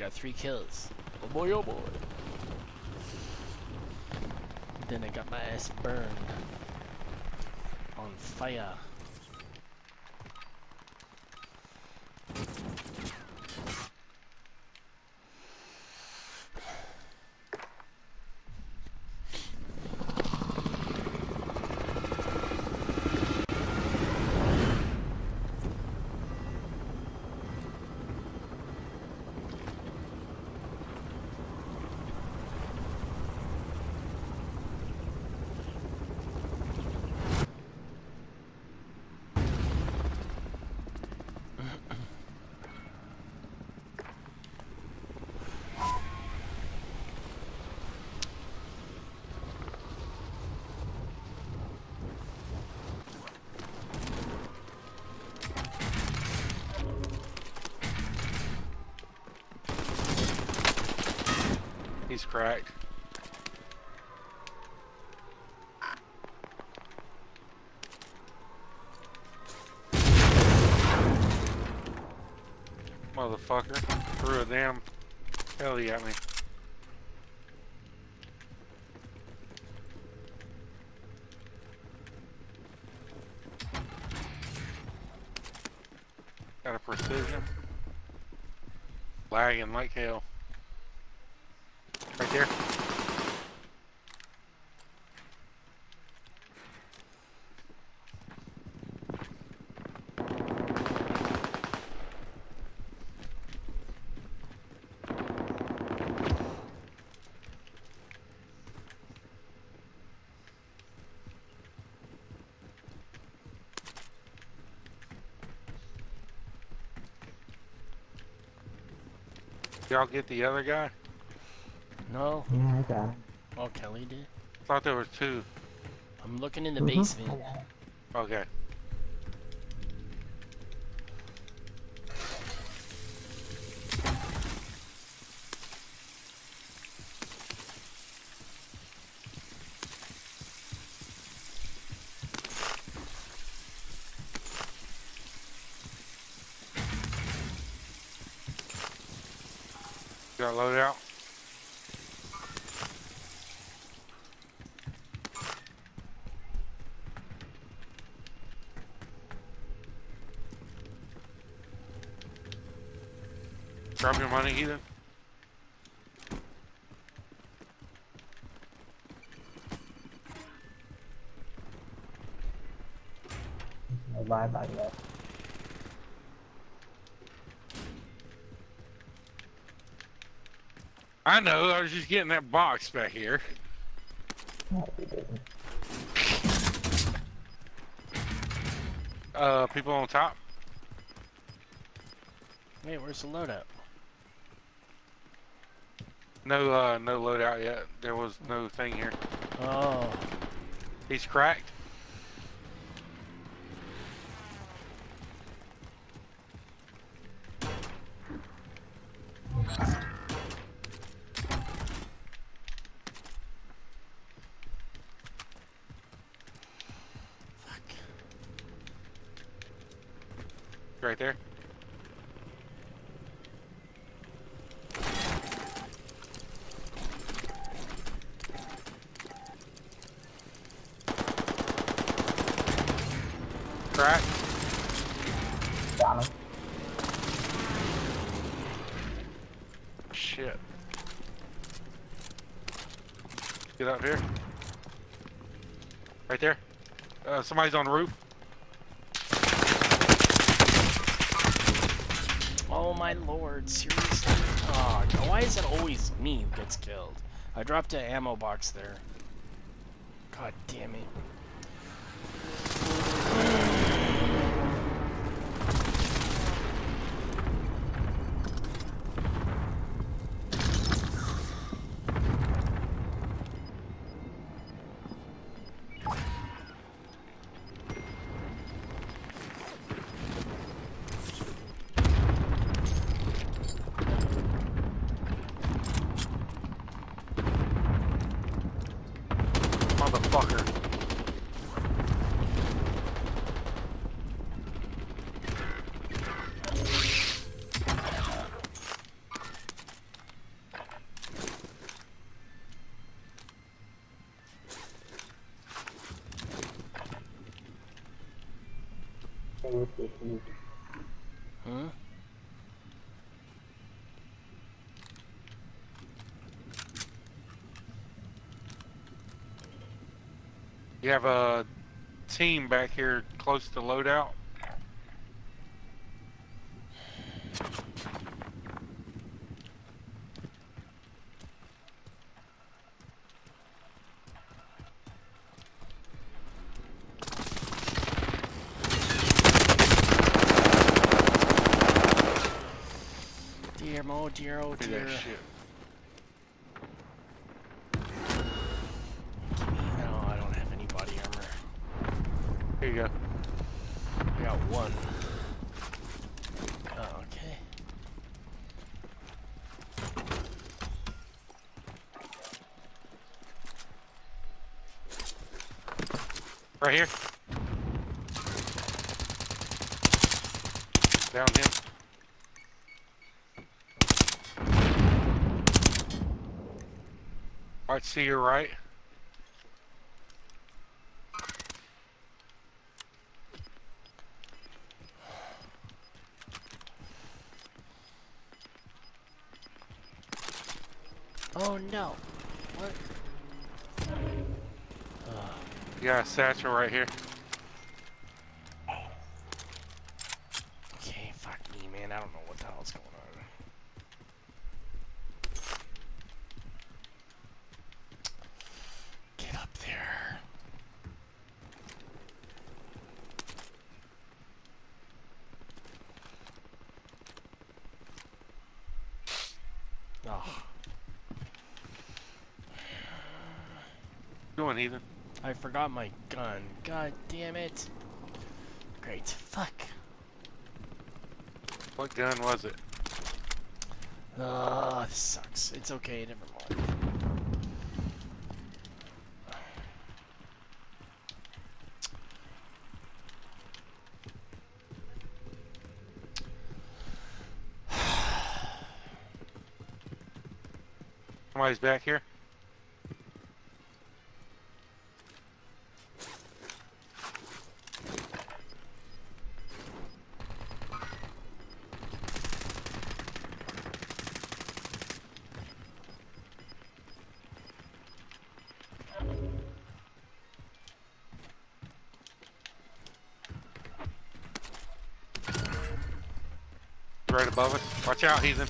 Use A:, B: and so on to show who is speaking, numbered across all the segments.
A: got 3 kills. Oh boy, oh boy. Then I got my ass burned. On fire.
B: He's cracked. Motherfucker threw a damn heli at me. Got a precision. Lagging like hell. Right there. Y'all get the other guy?
A: No.
C: Yeah, I got it.
A: Oh, Kelly did?
B: Thought there was 2.
A: I'm looking in the basement.
B: Okay. Got load out. Drop your money, Ethan.
C: No buy back yet.
B: I know, I was just getting that box back here.
C: No, we didn't.
B: People on top.
A: Wait, where's the loadout?
B: No, no loadout yet. There was no thing here.
A: Oh.
B: He's cracked. Right there. Crack.
C: Got him.
B: Shit. Get up here. Right there. Somebody's on the roof.
A: Oh my lord, seriously? Oh, why is it always me who gets killed? I dropped an ammo box there. God damn it.
B: Motherfucker.
A: Hmm?
B: You have a team back here close to loadout.
A: Dear, oh dear, oh
B: Do
A: dear.
B: that shit.
A: No, I don't have any body armor.
B: Here you go.
A: I got one. Oh, okay.
B: Right here. Down him. Alright, see your right.
A: Oh no. What?
B: You got a satchel right here.
A: Okay, fuck me, man. I don't know what the hell's going on. Get up there. Oh,
B: Doing, Heathen.
A: I forgot my gun. God damn it. Great. Fuck.
B: What gun was it?
A: This sucks. It's okay, never mind.
B: Somebody's back here. Right above us. Watch out, Heathen.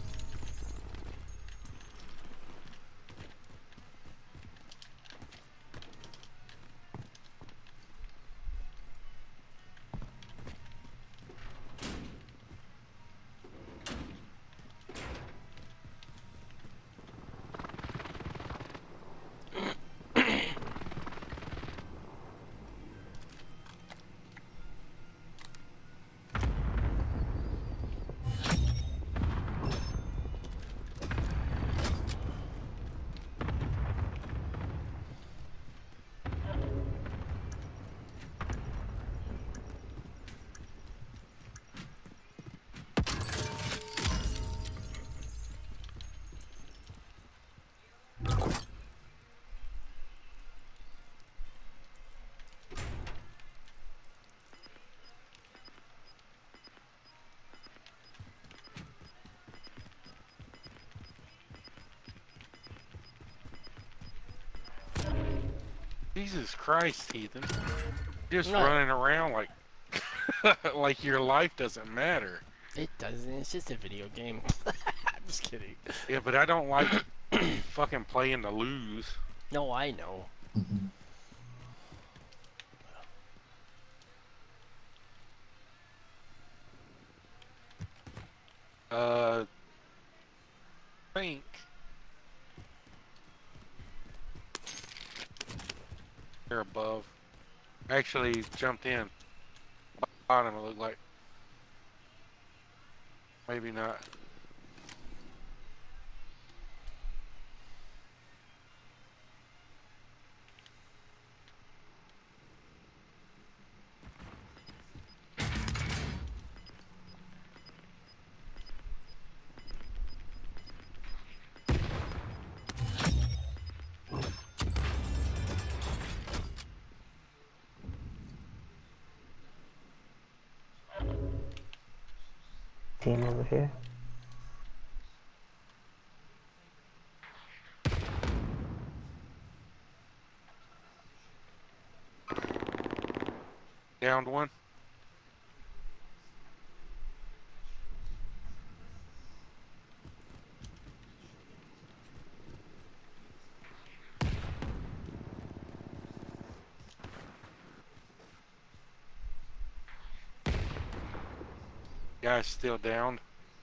B: Jesus Christ, Heathen. Just
A: Right.
B: running around like like your life doesn't matter.
A: It doesn't. It's just a video game. I'm just kidding.
B: Yeah, but I don't like fucking playing to lose.
A: No, I know.
B: Think. They're above. Actually jumped in. Bottom, it looked like. Maybe not.
C: Team over here.
B: Downed one. Guy's still downed.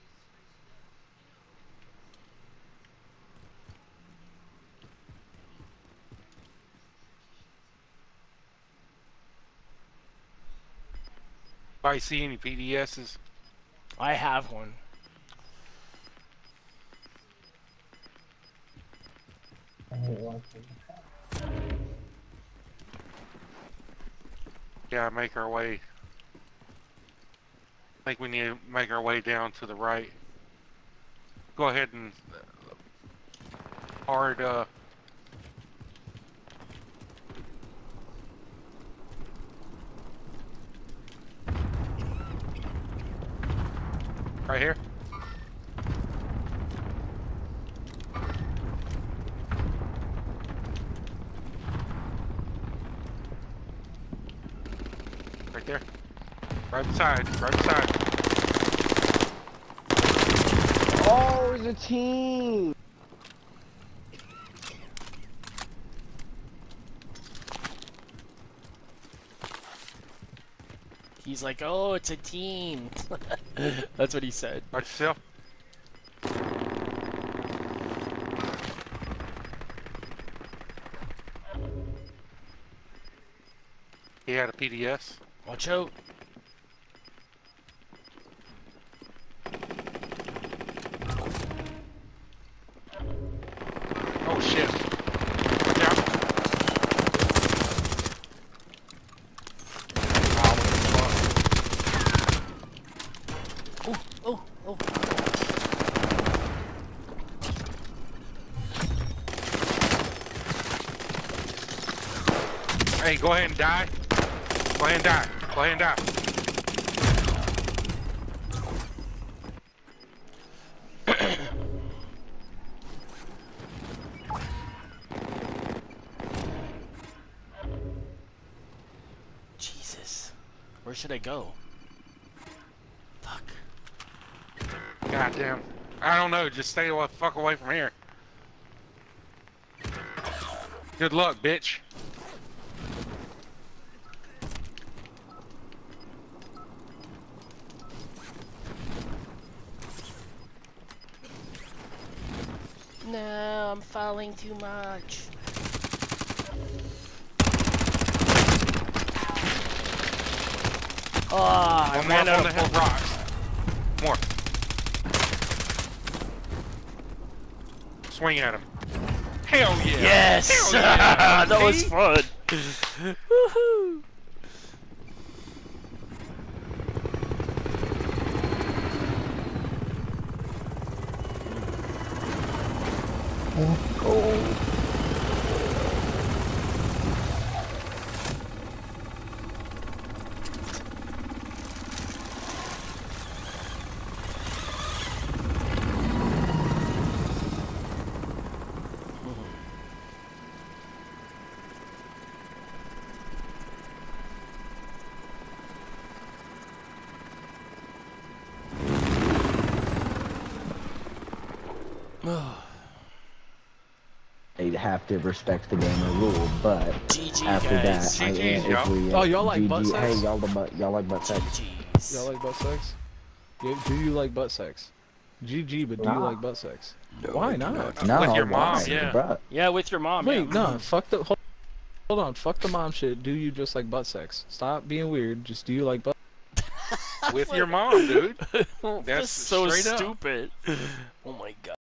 B: If I see any PDSs,
A: I have one.
C: I hate one.
B: yeah, make our way. I think we need to make our way down to the right. Go ahead and hard right here. Right there. Right beside, right beside.
D: Oh, it's a team!
A: He's like, oh, it's a team. That's what he said.
B: Watch yourself. He had a PDS.
A: Watch out.
B: Oh shit. Watch out.
A: Oh, oh, oh.
B: Hey, go ahead and die. Go ahead and die. Go ahead and die.
A: Jesus. Where should I go? Fuck.
B: Goddamn. I don't know. Just stay the fuck away from here. Good luck, bitch.
A: No, I'm falling too much. Oh, I
B: One more
A: ran
B: on
A: out
B: the
A: of
B: head rocks. More. Swing at him. Hell yeah.
A: Yes!
B: Hell yeah.
A: That was
B: See?
A: fun. Woohoo!
C: Let's go. They have to respect the gamer rule, but
A: GG,
C: after
A: guys.
C: that,
B: GG's,
C: if we,
D: Oh, y'all like
C: GG,
D: butt sex?
C: Hey, y'all like butt sex?
A: GG's.
D: Y'all like butt sex? Do you like butt sex? GG, but do you
C: Nah.
D: like butt sex?
A: No,
D: Why
A: I do
D: not?
C: No,
B: With your mom,
C: why?
B: yeah.
C: Bruh.
A: Yeah, with your mom.
D: Wait,
A: yeah.
D: no, fuck the, hold on, fuck the mom shit. Do you just like butt sex? Stop being weird, just do you like butt
B: With your mom, dude.
A: That's
B: That's
A: so
B: straight up.
A: stupid. Oh my god.